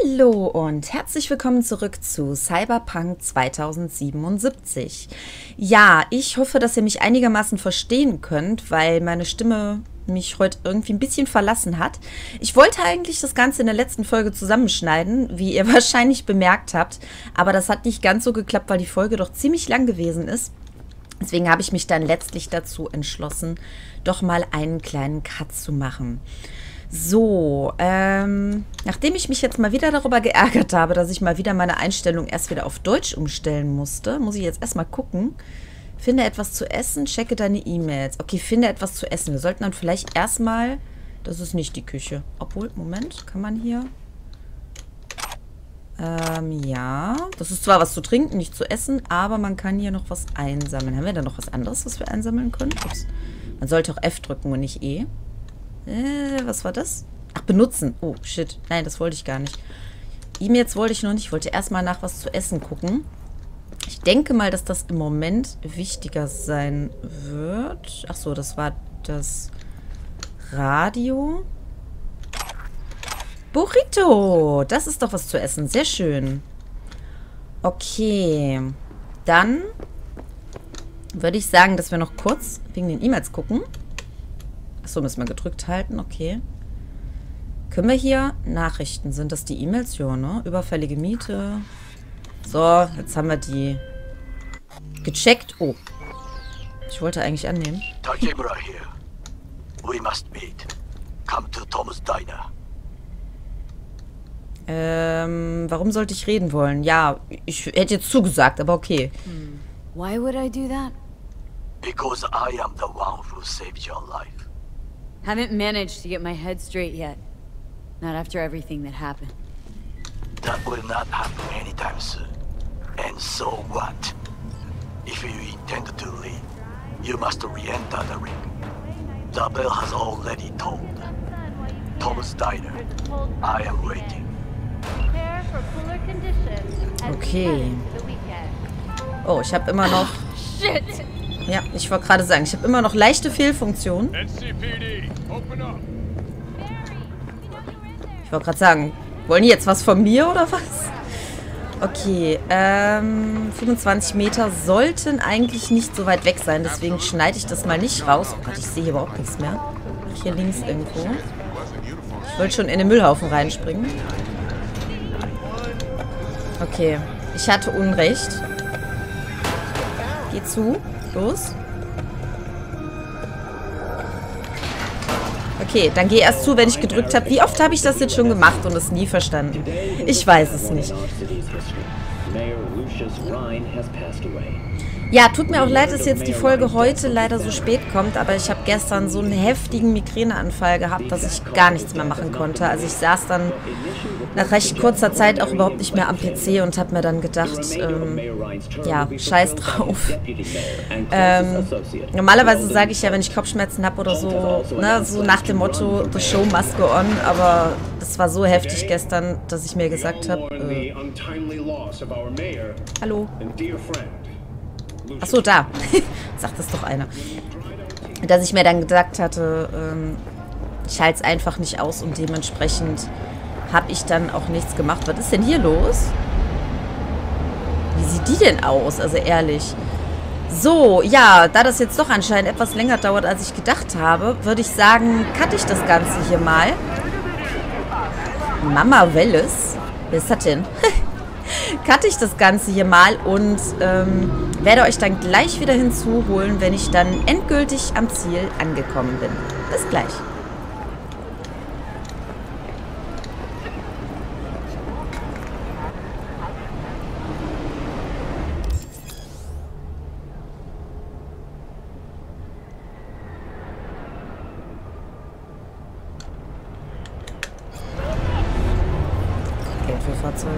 Hallo und herzlich willkommen zurück zu Cyberpunk 2077. Ja, ich hoffe, dass ihr mich einigermaßen verstehen könnt, weil meine Stimme mich heute irgendwie ein bisschen verlassen hat. Ich wollte eigentlich das Ganze in der letzten Folge zusammenschneiden, wie ihr wahrscheinlich bemerkt habt, aber das hat nicht ganz so geklappt, weil die Folge doch ziemlich lang gewesen ist. Deswegen habe ich mich dann letztlich dazu entschlossen, doch mal einen kleinen Cut zu machen. So, nachdem ich mich jetzt mal wieder darüber geärgert habe, dass ich mal wieder meine Einstellung erst wieder auf Deutsch umstellen musste, muss ich jetzt erstmal gucken. Finde etwas zu essen, checke deine E-Mails. Okay, finde etwas zu essen. Wir sollten dann vielleicht erstmal... Das ist nicht die Küche. Obwohl, Moment, kann man hier... ja. Das ist zwar was zu trinken, nicht zu essen, aber man kann hier noch was einsammeln. Haben wir da noch was anderes, was wir einsammeln können? Ups. Man sollte auch F drücken und nicht E. Was war das? Ach, benutzen. Oh, shit. Nein, das wollte ich gar nicht. E-Mails wollte ich noch nicht. Ich wollte erstmal nach was zu essen gucken. Ich denke mal, dass das im Moment wichtiger sein wird. Ach so, das war das Radio. Burrito. Das ist doch was zu essen. Sehr schön. Okay. Dann würde ich sagen, dass wir noch kurz wegen den E-Mails gucken. Achso, müssen wir gedrückt halten, okay. Können wir hier Nachrichten? Sind das die E-Mails? Ja, ne? Überfällige Miete. So, jetzt haben wir die gecheckt. Oh. Ich wollte eigentlich annehmen. Takemura here. We must meet. Come to Tom's Diner. Warum sollte ich reden wollen? Ja, ich hätte jetzt zugesagt, aber okay. Why would I do that? Because I am the one who saved your life. Haven't managed to get my head straight yet. Not after everything that happened. That will not happen anytime soon. And so what? If you intend to leave, you must re-enter the ring. The bell has already tolled. Tom's Diner. I am waiting. Okay. Oh, ich habe immer noch... Shit! Ja, ich wollte gerade sagen, ich habe immer noch leichte Fehlfunktionen. Ich wollte gerade sagen, wollen die jetzt was von mir oder was? Okay, 25 Meter sollten eigentlich nicht so weit weg sein, deswegen schneide ich das mal nicht raus. Oh Gott, ich sehe hier überhaupt nichts mehr. Ach, hier links irgendwo. Ich wollte schon in den Müllhaufen reinspringen. Okay, ich hatte Unrecht. Geh zu. Los. Okay, dann geh erst zu, wenn ich gedrückt habe. Wie oft habe ich das jetzt schon gemacht und es nie verstanden? Ich weiß es nicht. Ja, tut mir auch leid, dass jetzt die Folge heute leider so spät kommt, aber ich habe gestern so einen heftigen Migräneanfall gehabt, dass ich gar nichts mehr machen konnte. Also ich saß dann nach recht kurzer Zeit auch überhaupt nicht mehr am PC und habe mir dann gedacht, ja, scheiß drauf. Normalerweise sage ich ja, wenn ich Kopfschmerzen habe oder so, ne, so nach dem Motto, the show must go on, aber das war so heftig gestern, dass ich mir gesagt habe, hallo. Achso, da. Sagt das doch einer. Dass ich mir dann gesagt hatte, ich halte es einfach nicht aus und dementsprechend habe ich dann auch nichts gemacht. Was ist denn hier los? Wie sieht die denn aus? Also ehrlich. So, ja, da das jetzt doch anscheinend etwas länger dauert, als ich gedacht habe, würde ich sagen, cutte ich das Ganze hier mal. Mama Welles? Wer ist das denn? Cutte ich das Ganze hier mal und werde euch dann gleich wieder hinzuholen, wenn ich dann endgültig am Ziel angekommen bin. Bis gleich. Geld für Fahrzeuge.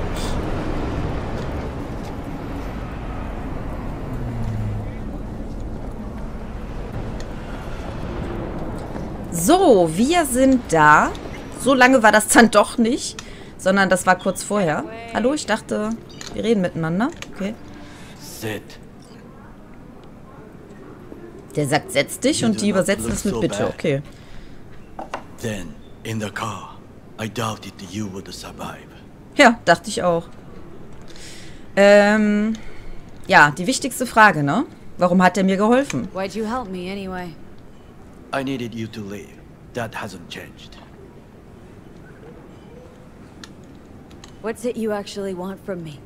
So, wir sind da. So lange war das dann doch nicht, sondern das war kurz vorher. Hallo, ich dachte, wir reden miteinander. Okay. Sit. Der sagt, setz dich und die übersetzen es mit bitte. Okay. Then, in the car, I doubted you would survive. Ja, dachte ich auch. Ja, die wichtigste Frage, ne? Warum hat er mir geholfen? Why'd you help me anyway? I needed you to leave. That hasn't changed. What's it you actually want from me?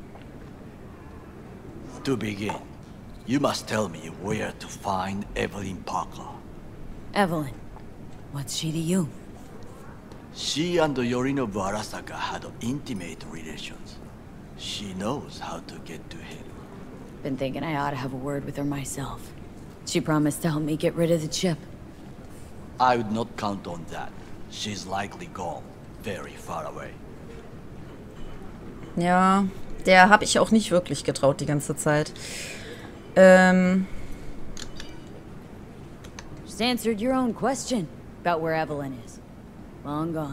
To begin, you must tell me where to find Evelyn Parker. Evelyn. What's she to you? She and Yorinobu Arasaka had intimate relations. She knows how to get to him. Been thinking I ought to have a word with her myself. She promised to help me get rid of the chip. I would not count on that. She's likely gone, very far away. Ja, der habe ich auch nicht wirklich getraut die ganze Zeit. Just answered your own question about where Evelyn is. Long gone.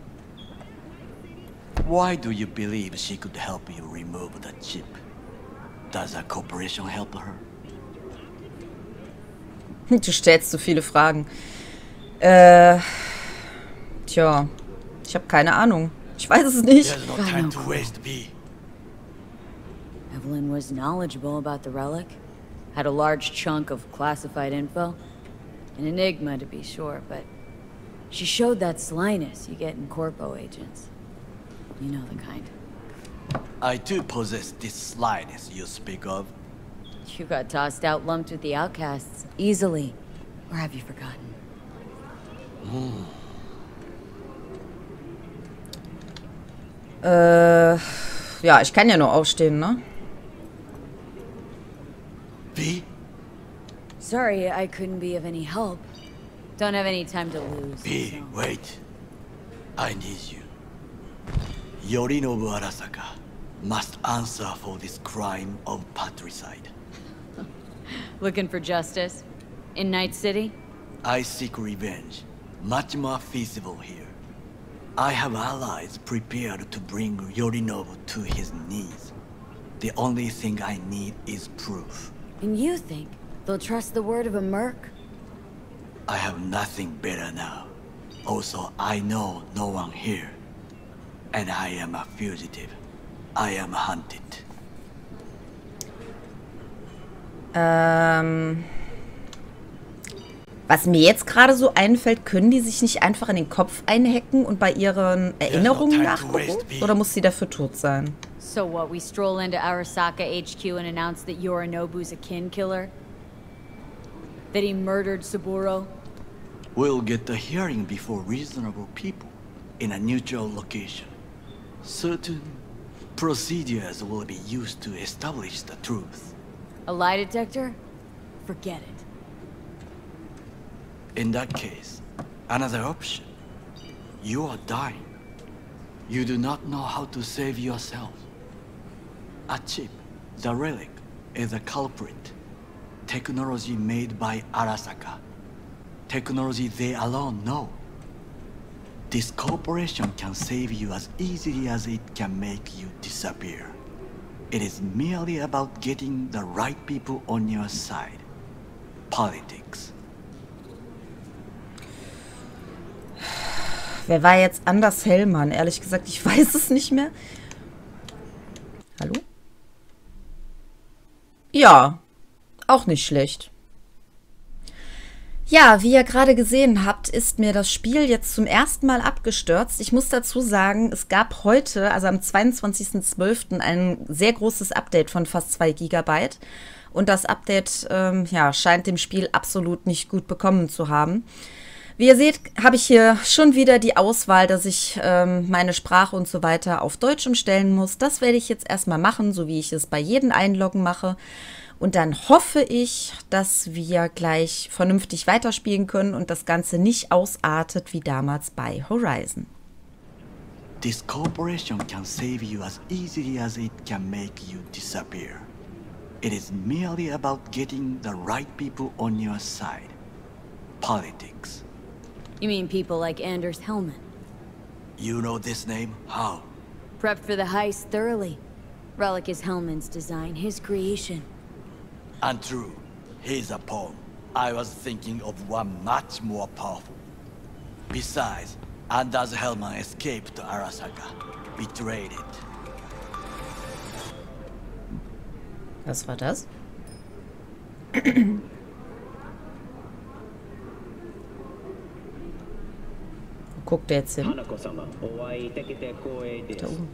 Why do you believe she could help you remove the chip? Does a corporation help her? Du stellst so viele Fragen. Tja, ich habe keine Ahnung. Ich weiß es nicht. There's no time to waste, V. Evelyn was knowledgeable about the relic. Had a large chunk of classified info. An enigma, to be sure, but she showed that slyness you get in corpo agents. You know the kind. I too possess this slyness you speak of. You got tossed out lumped with the outcasts, easily. Or have you forgotten? Ja, ich kann ja nur aufstehen, ne? V? Sorry, I couldn't be of any help. Don't have any time to lose. V, so- wait. I need you. Yorinobu Arasaka must answer for this crime of patricide. Looking for justice? In Night City? I seek revenge, much more feasible here. I have allies prepared to bring Yorinobu to his knees. The only thing I need is proof. And you think they'll trust the word of a merc? I have nothing better now. Also, I know no one here. And I am a fugitive. I am hunted. Was mir jetzt gerade so einfällt, können die sich nicht einfach in den Kopf einhacken und bei ihren Erinnerungen nachgucken? Oder muss sie dafür tot sein? So what, we stroll into Arasaka HQ and announce that Yorinobu's a kin killer? That he murdered Saburo? We'll get the hearing before reasonable people in a neutral location. Certain procedures will be used to establish the truth. A lie detector? Forget it. In that case, another option. You are dying. You do not know how to save yourself. A chip, the relic, is a culprit. Technology made by Arasaka. Technology they alone know. This corporation can save you as easily as it can make you disappear. It is merely about getting the right people on your side. Politics. Wer war jetzt Anders Hellmann? Ehrlich gesagt, ich weiß es nicht mehr. Hallo? Ja, auch nicht schlecht. Ja, wie ihr gerade gesehen habt, ist mir das Spiel jetzt zum ersten Mal abgestürzt. Ich muss dazu sagen, es gab heute, also am 22.12., ein sehr großes Update von fast 2 GB. Und das Update ja, scheint dem Spiel absolut nicht gut bekommen zu haben. Wie ihr seht, habe ich hier schon wieder die Auswahl, dass ich meine Sprache und so weiter auf Deutsch umstellen muss. Das werde ich jetzt erstmal machen, so wie ich es bei jedem Einloggen mache. Und dann hoffe ich, dass wir gleich vernünftig weiterspielen können und das Ganze nicht ausartet wie damals bei Horizon. This corporation can save you as easily as it can make you disappear. It is merely about getting the right people on your side. Politics. You mean people like Anders Hellman? You know this name? How? Prepped for the heist thoroughly. Relic is Hellman's design, his creation. Untrue. He's a pawn. I was thinking of one much more powerful. Besides, Anders Hellman escaped to Arasaka. betrayed it. Was war das? Wo guckt der jetzt hin? Da oben.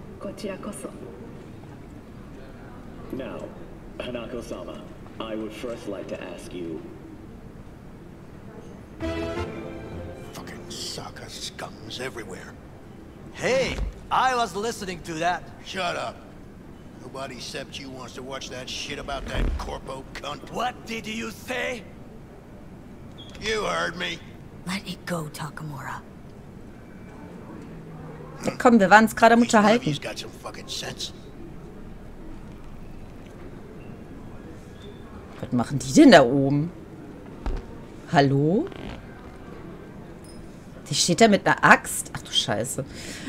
Now, Hanako-sama, I would first like to ask you... Fucking Saka scums everywhere. Hey, I was listening to that. Shut up. Nobody except you wants to watch that shit about that corpo cunt. What did you say? You heard me. Let it go, Takamura. Komm, wir waren es gerade am Unterhalten. He's got some fucking sense. Was machen die denn da oben? Hallo? Die steht da mit einer Axt? Ach du Scheiße.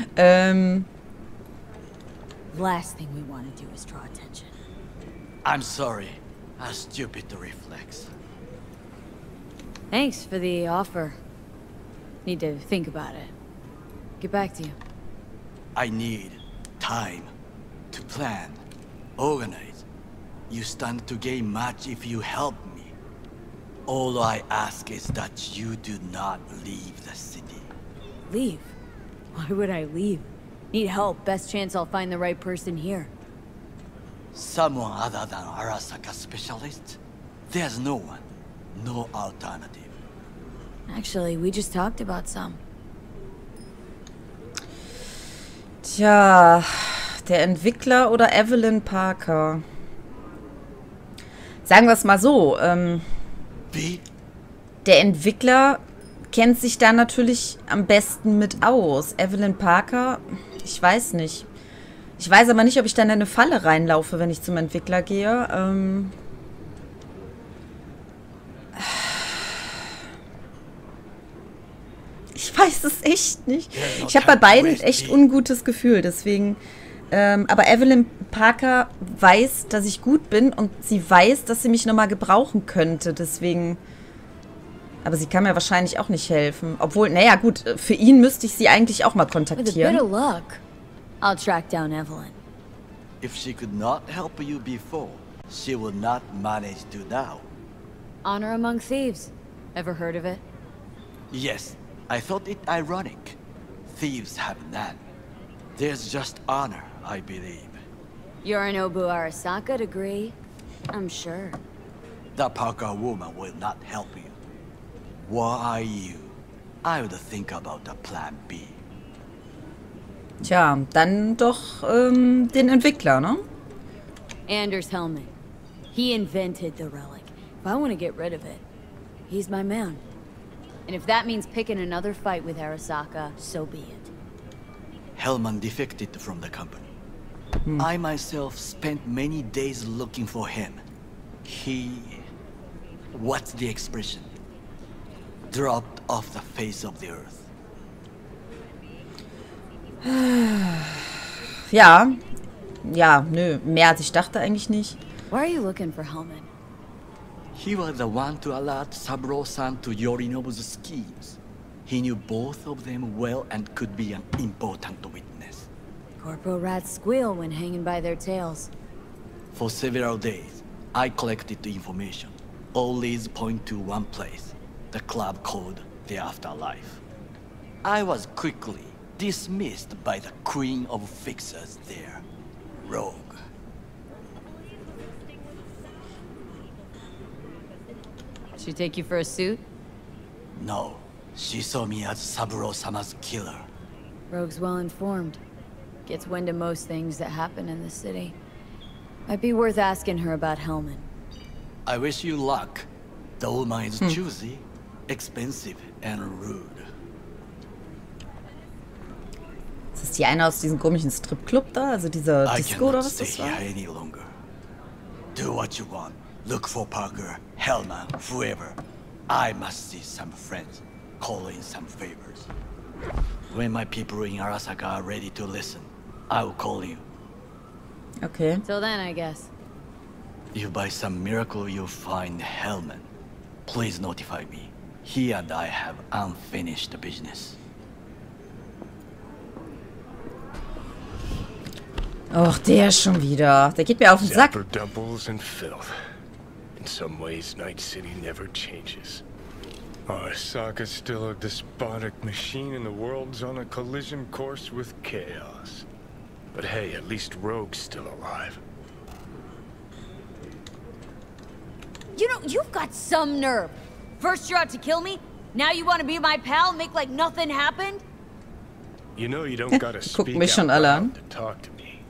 Last thing we want to do is draw attention. I'm sorry. A stupid reflex. Thanks for the offer. Need to think about it. Get back to you. I need time to plan, organize. You stand to gain much if you help me. All I ask is that you do not leave the city. Leave? Why would I leave? Need help. Best chance I'll find the right person here. Someone other than Arasaka specialist? There's no one. No alternative. Actually, we just talked about some. Tja, der Entwickler oder Evelyn Parker? Sagen wir es mal so, Wie? der Entwickler kennt sich da natürlich am besten mit aus. Evelyn Parker, ich weiß nicht. Ich weiß aber nicht, ob ich dann in eine Falle reinlaufe, wenn ich zum Entwickler gehe. Ich weiß es echt nicht. Ich habe bei beiden echt ungutes Gefühl, deswegen... aber Evelyn Parker weiß, dass ich gut bin und sie weiß, dass sie mich nochmal gebrauchen könnte, deswegen... Aber sie kann mir wahrscheinlich auch nicht helfen. Obwohl, naja gut, für ihn müsste ich sie eigentlich auch mal With a bit kontaktieren. of luck, I'll track down Evelyn. If she could not help you before, she will not manage to now. Honor among thieves. Ever heard of it? Yes, I thought it ironic. Thieves have none. There's just honor, I believe. Yorinobu Arasaka degree? I'm sure. The Parker woman will not help you. Why you? I would think about the plan B. Tja, dann doch den Entwickler, ne? Anders Hellman. He invented the relic. If I want to get rid of it, he's my man. And if that means picking another fight with Arasaka, so be it. Hellman defected from the company. I myself spent many days looking for him. He... What's the expression? Dropped off the face of the earth. Ja. Ja, nö, mehr als ich dachte eigentlich nicht. Why are you looking for Hellman? He was the one to alert Saburo-san to Yorinobu's schemes. He knew both of them well and could be an important witness. Corporal rats squeal when hanging by their tails. For several days, I collected the information. All leads point to one place, the club called the Afterlife. I was quickly dismissed by the queen of fixers there, Rogue. She take you for a suit? No, she saw me as Saburo-sama's killer. Rogue's well informed. Gets wind of most things that happen in the city. Might be worth asking her about Hellman. I wish you luck. The woman is choosy, expensive, and rude. Ist das die eine aus diesem komischen Stripclub da? Also dieser I Disco oder cannot was stay das war? here any longer. Do what you want. Look for Parker, Hellman, whoever. I must see some friends, call in some favors. When my people in Arasaka are ready to listen, I will call you. Okay. Till then, I guess. If by some miracle you find Hellman, please notify me. He and I have unfinished business. Och, der schon wieder. Der geht mir auf den Sack. Zapper doubles and filth. In some ways, Night City never changes. Arasaka's still a despotic machine and the world's on a collision course with chaos. But hey, at least Rogue's still alive. You know, you've got some nerve. First you're out to kill me, now you want to be my pal, make like nothing happened? You know you don't gotta Guckt speak mich schon out alle an. loud to talk to me.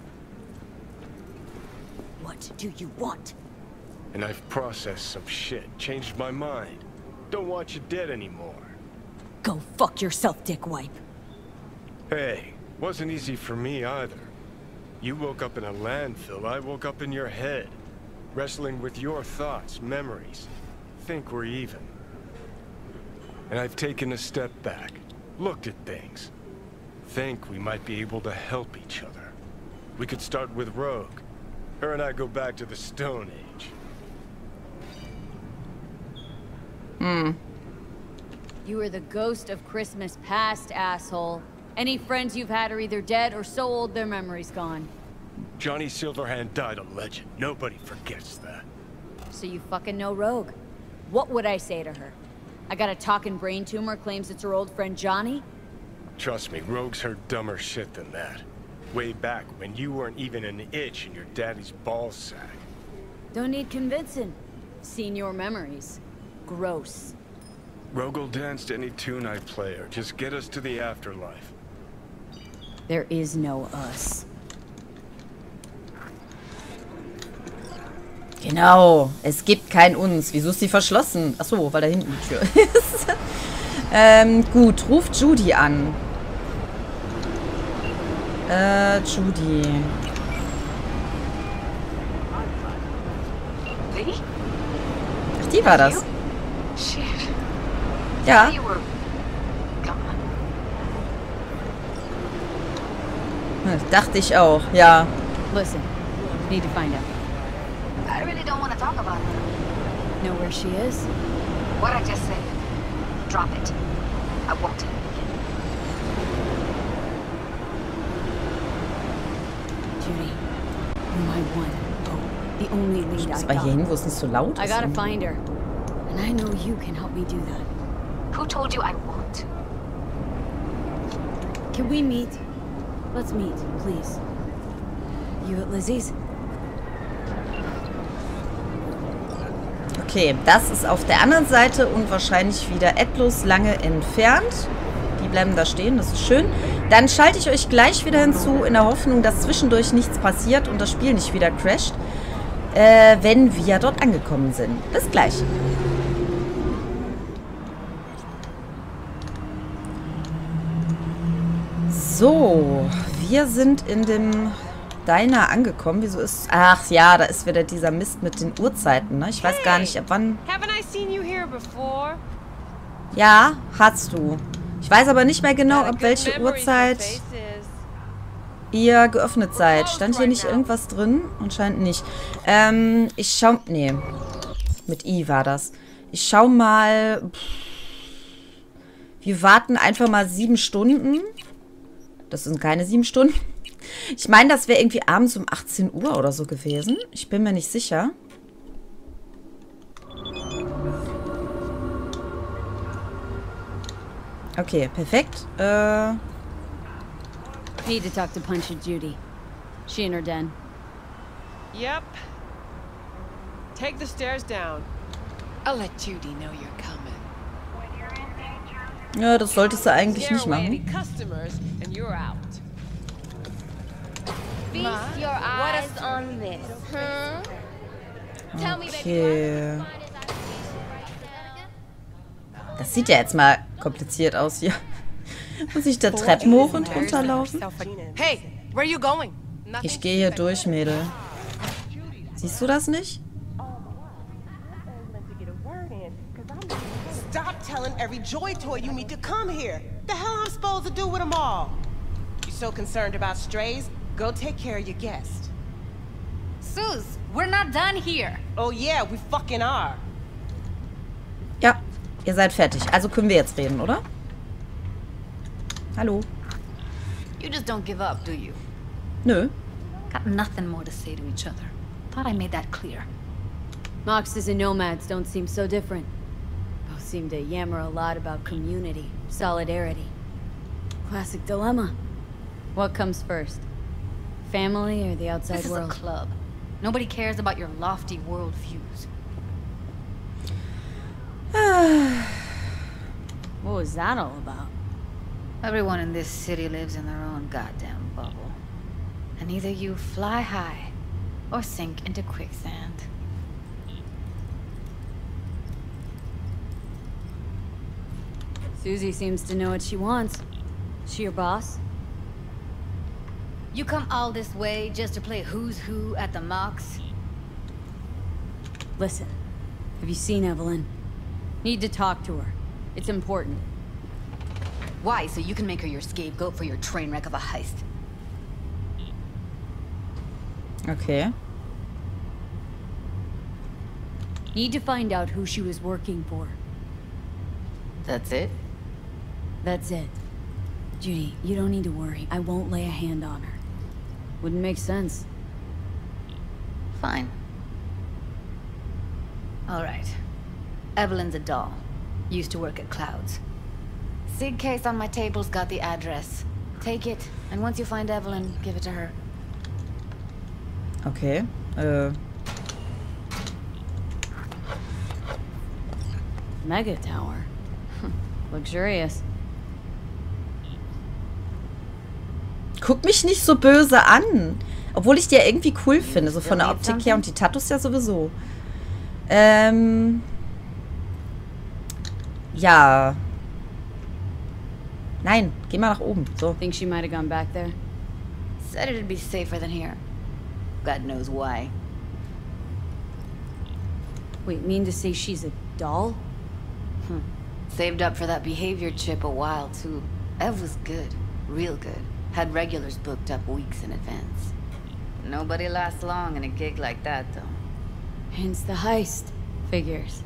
What do you want? And I've processed some shit, changed my mind. Don't want you dead anymore. Go fuck yourself, dickwipe. Hey, wasn't easy for me either. You woke up in a landfill, I woke up in your head. Wrestling with your thoughts, memories. Think we're even. And I've taken a step back, looked at things. Think we might be able to help each other. We could start with Rogue. Her and I go back to the Stone Age. You are the ghost of Christmas past, asshole. Any friends you've had are either dead or so old their memory's gone. Johnny Silverhand died a legend. Nobody forgets that. So you fucking know Rogue. What would I say to her? I got a talking brain tumor, claims it's her old friend Johnny? Trust me, Rogue's heard dumber shit than that. Way back when you weren't even an itch in your daddy's ballsack. Don't need convincing. Seen your memories. Gross. Rogue will dance to any tune I play her. Just get us to the afterlife. There is no us. Genau, es gibt kein Uns. Wieso ist die verschlossen? Achso, weil da hinten die Tür ist. Gut, ruft Judy an. Judy. Ach, die war das. Ja. Dachte ich auch, ja. Listen, need to find out. I really don't want to talk about it. Know where she is? What I just said. Drop it. I won't. Judy, you're my one hope. The only lead I Das war hier got. hin, wo es nicht so laut I ist. gotta find her. And I know you can help me do that. Who told you I won't? Can we meet? Let's meet, please. You at Lizzie's? Okay, das ist auf der anderen Seite und wahrscheinlich wieder etwas lange entfernt. Die bleiben da stehen, das ist schön. Dann schalte ich euch gleich wieder hinzu, in der Hoffnung, dass zwischendurch nichts passiert und das Spiel nicht wieder crasht, wenn wir dort angekommen sind. Bis gleich. So, wir sind in dem Diner angekommen. Wieso ist... Ach ja, da ist wieder dieser Mist mit den Uhrzeiten, ne? Ich weiß gar nicht, ab wann... Haven't I seen you here before? Ja, hast du. Ich weiß aber nicht mehr genau, ab welche Uhrzeit ihr geöffnet seid. Stand hier nicht irgendwas drin? Anscheinend nicht. Ich schau... Nee. Mit I war das. Ich schau mal... Wir warten einfach mal 7 Stunden. Das sind keine 7 Stunden. Ich meine, das wäre irgendwie abends um 18 Uhr oder so gewesen. Ich bin mir nicht sicher. Okay, perfekt. Need to talk to Punch and Judy. She in her den. Yep. Take the stairs down. I'll let Judy know you're coming. Ja, das solltest du eigentlich Scare nicht away any machen. customers and you're out. Feast your eyes on this. Tell me, baby, Okay. Das sieht ja jetzt mal kompliziert aus hier. Muss ich da Treppen hoch und runter laufen? Hey, where you going? Ich gehe hier durch, Mädel. Siehst du das nicht? Stop telling every Joy toy you meet to come here. The hell I'm supposed to do with them all? You so concerned about strays? Go take care of your guest. Sus, we're not done here. Oh yeah, we fucking are. Ja, ihr seid fertig. Also können wir jetzt reden, oder? Hallo? You just don't give up, do you? Nö. Got nothing more to say to each other. Thought I made that clear. Moxes and nomads don't seem so different. Both seem to yammer a lot about community, solidarity. Classic dilemma. What comes first? Family or the outside This world? is a club. Nobody cares about your lofty worldviews. What was that all about? Everyone in this city lives in their own goddamn bubble. And either you fly high or sink into quicksand. Susie seems to know what she wants. She your boss? You come all this way just to play who's who at the Mox? Listen, have you seen Evelyn? Need to talk to her. It's important. Why? So you can make her your scapegoat for your train wreck of a heist. Okay. Need to find out who she was working for. That's it? That's it. Judy, you don't need to worry. I won't lay a hand on her. Wouldn't make sense. Fine. All right. Evelyn's a doll. Used to work at Clouds. Sig case on my table's got the address. Take it, and once you find Evelyn, give it to her. Okay. Mega tower. Luxurious. Guck mich nicht so böse an. Obwohl ich die ja irgendwie cool finde. So von der Optik her und die Tattoos ja sowieso. Ja. Nein, geh mal nach oben. So. Think she might have gone back there? Said it'd be safer than here. God knows why. Wait, mean to say she's a doll? Saved up for that behavior chip a while, too. Ev was good. Real good. Had regulars booked up weeks in advance. Nobody lasts long in a gig like that, though. Hence the heist. Figures.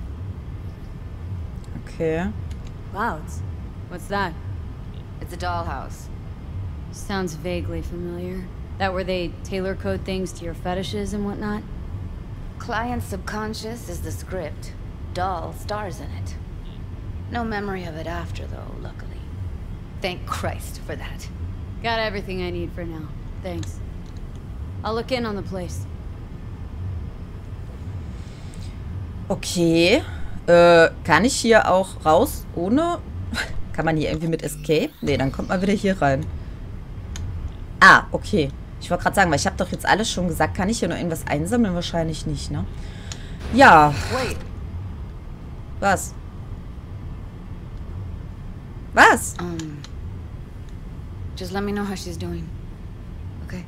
Okay. Clouds. What's that? It's a dollhouse. Sounds vaguely familiar. That where they tailor code things to your fetishes and whatnot? Client's subconscious is the script. Doll stars in it. No memory of it after, though, luckily. Thank Christ for that. Got everything I need for now. Thanks. I'll look in on the place. Okay. Kann ich hier auch raus ohne... Kann man hier irgendwie mit Escape? Nee, dann kommt man wieder hier rein. Ah, okay. Ich wollte gerade sagen, weil ich habe doch jetzt alles schon gesagt. Kann ich hier noch irgendwas einsammeln? Wahrscheinlich nicht, ne? Ja. Wait. Was? Was? Just let me know how she's doing. Okay?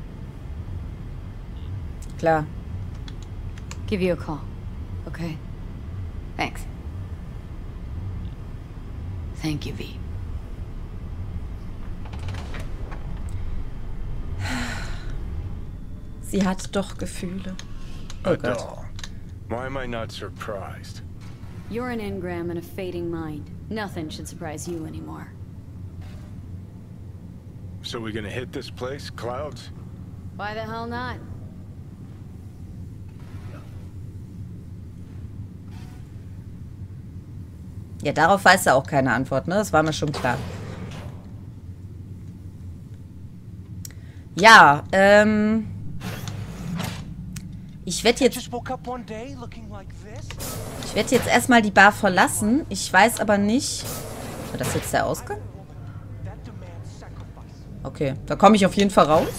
Klar. Give you a call. Okay? Thanks. Thank you, V. Sie hat doch Gefühle. Oh A Gott. doll. Why am I not surprised? You're an engram and a fading mind. Nothing should surprise you anymore. So we gonna hit this place, Clouds? Why the hell not? Ja, darauf weiß er auch keine Antwort, ne? Das war mir schon klar. Ja, ich werde jetzt erstmal die Bar verlassen. Ich weiß aber nicht... War das jetzt der Ausgang? Okay, da komme ich auf jeden Fall raus.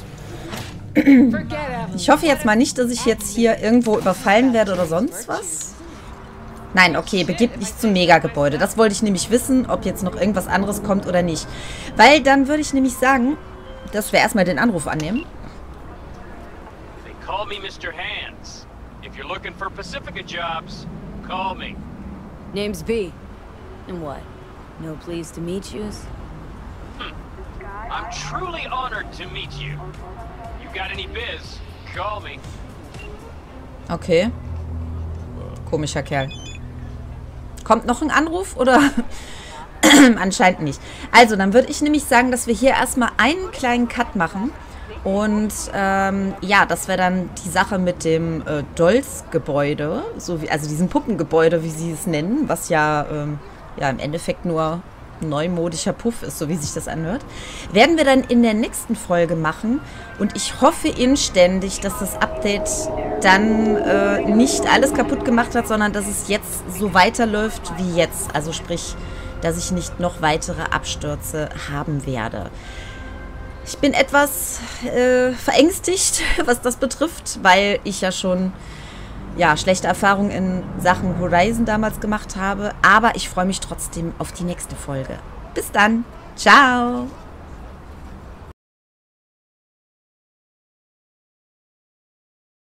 Ich hoffe jetzt mal nicht, dass ich jetzt hier irgendwo überfallen werde oder sonst was. Nein, okay, begebt dich zum Megagebäude. Das wollte ich nämlich wissen, ob jetzt noch irgendwas anderes kommt oder nicht. Weil dann würde ich nämlich sagen, dass wir erstmal den Anruf annehmen. They call me Mr. Hands. If you're looking for Pacifica jobs, call me. Name's B. And what? No pleased to meet yous? I'm truly honored to meet you. You got any biz, call me. Okay. Komischer Kerl. Kommt noch ein Anruf oder? Anscheinend nicht. Also, dann würde ich nämlich sagen, dass wir hier erstmal einen kleinen Cut machen Und ja, das wäre dann die Sache mit dem Dolls-Gebäude, so wie, also diesem Puppengebäude, wie sie es nennen, was ja, ja im Endeffekt nur ein neumodischer Puff ist, so wie sich das anhört. Werden wir dann in der nächsten Folge machen. Und ich hoffe inständig, dass das Update dann nicht alles kaputt gemacht hat, sondern dass es jetzt so weiterläuft wie jetzt. Also sprich, dass ich nicht noch weitere Abstürze haben werde. Ich bin etwas verängstigt, was das betrifft, weil ich ja schon schlechte Erfahrungen in Sachen Horizon damals gemacht habe. Aber ich freue mich trotzdem auf die nächste Folge. Bis dann. Ciao.